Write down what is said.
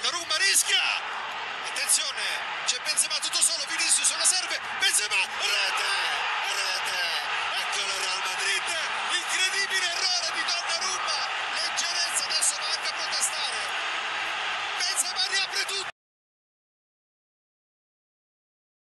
Donnarumma rischia. Attenzione, c'è Benzema tutto solo, Vinicius.